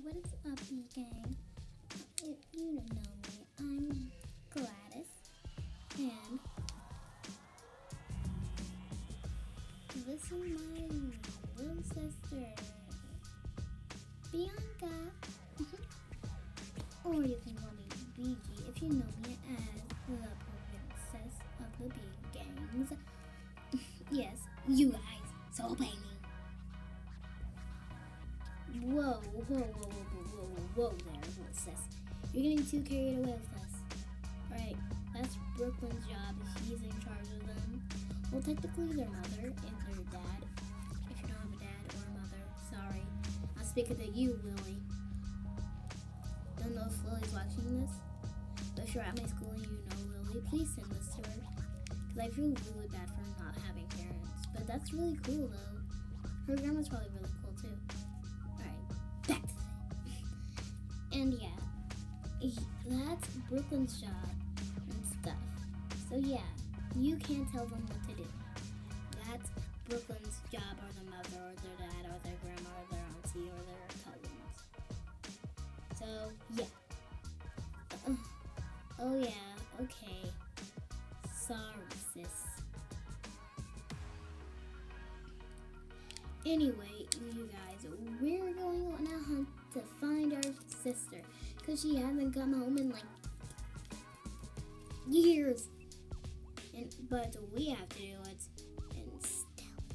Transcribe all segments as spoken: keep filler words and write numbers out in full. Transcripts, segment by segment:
what is up, B gang? If you don't know me, I'm Gladys, and this is my little sister, Bianca. Or you can call me B G if you know me as the princess of the B gangs. Yes, you guys, so obey me. Whoa, whoa, whoa, whoa, whoa, whoa, whoa there, little sis. You're getting too carried away with us. Right, that's Brooklyn's job. She's in charge of them. Well, technically their mother and their dad. If you don't have a dad or a mother, sorry. I'm speaking to you, Lily. Don't know if Lily's watching this. But if you're at my school and you know Lily, please send this to her. Because I feel really bad for not having parents. But that's really cool, though. Her grandma's probably really cool, too. Back to it. And yeah, that's Brooklyn's job and stuff. So yeah, you can't tell them what to do. That's Brooklyn's job, or the mother, or their dad, or their grandma, or their auntie, or their cousins. So yeah. Uh, oh yeah, okay. Sorry, sis. Anyway, you guys, we're going on a hunt to find our sister because she hasn't come home in like years. And but we have to do it in stealth.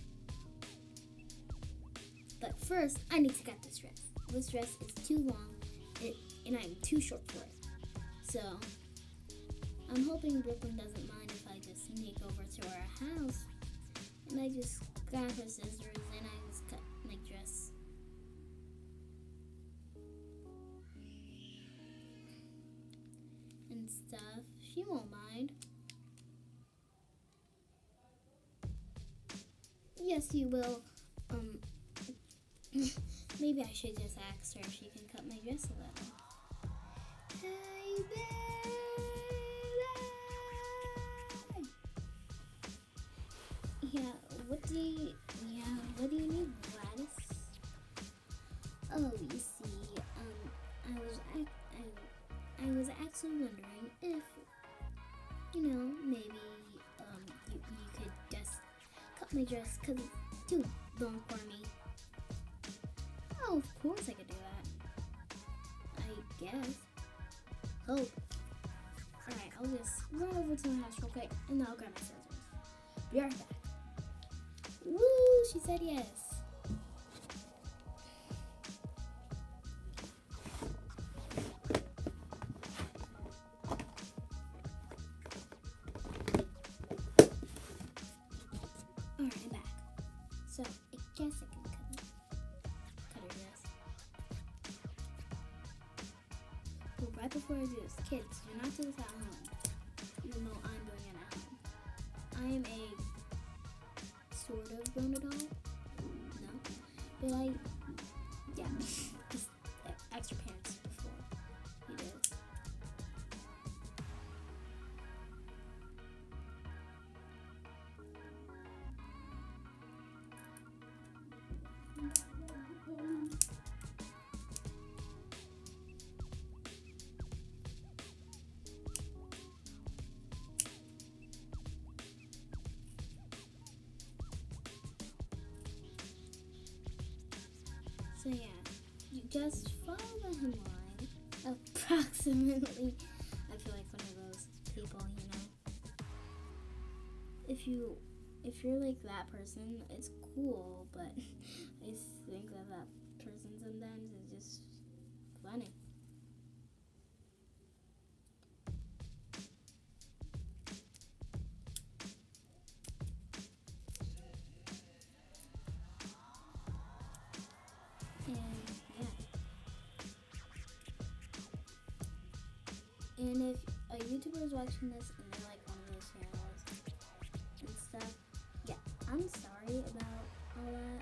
But first, I need to cut this dress. This dress is too long, it, and I'm too short for it. So I'm hoping Brooklyn doesn't mind if I just sneak over to our house and I just grab her scissors and I just cut my dress. And stuff. She won't mind. Yes, you will. Um, maybe I should just ask her if she can cut my dress a little. Hey, baby. Yeah, what do you, yeah, what do you need, Gladys? Oh, you see, um, I was, I, I, I was actually wondering if, you know, maybe, um, you, you could just cut my dress because it's too long for me. Oh, of course I could do that. I guess. Hope. Alright, I'll just run over to my house real quick and then I'll grab my scissors. Be right back. Woo! She said yes. Alright, I'm back. So, I guess I can cut it. Cut her dress. Well, right before I do this, kids, do not do this at home. Even though I'm doing it at home. I am a sort of grown adult. No. But I, yeah, just ask your parents before you do it. So yeah, you just follow the hemline, approximately. I feel like one of those people, you know. If you, if you're like that person, it's cool, but I just think that that person sometimes is just funny. And if a YouTuber is watching this and they're like one of those channels and stuff, yeah, I'm sorry about all that.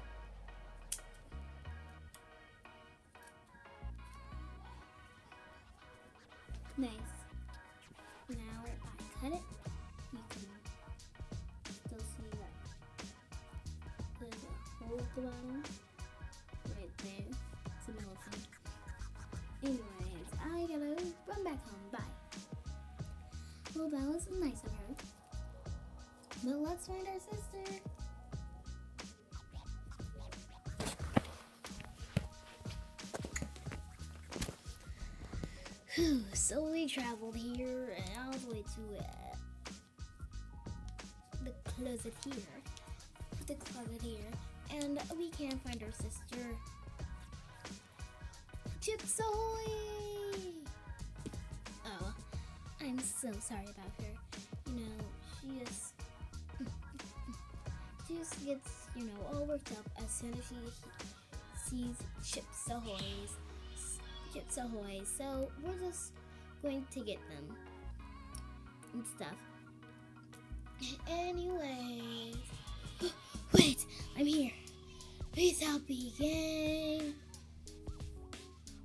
Nice. Now I cut it. You can still see that there's a hole at the bottom right there. It's an elephant. I gotta run back home. Bye. Well, that was nice of her. But let's find our sister. Whew, so we traveled here and all the way to uh, the closet here. The closet here. And we can't find our sister. Chips Ahoy! Oh, I'm so sorry about her. You know, she just, she just gets, you know, all worked up as soon as she sees Chips Ahoy's, Chips Ahoy. So we're just going to get them and stuff. Anyways, wait, I'm here. Please help me again.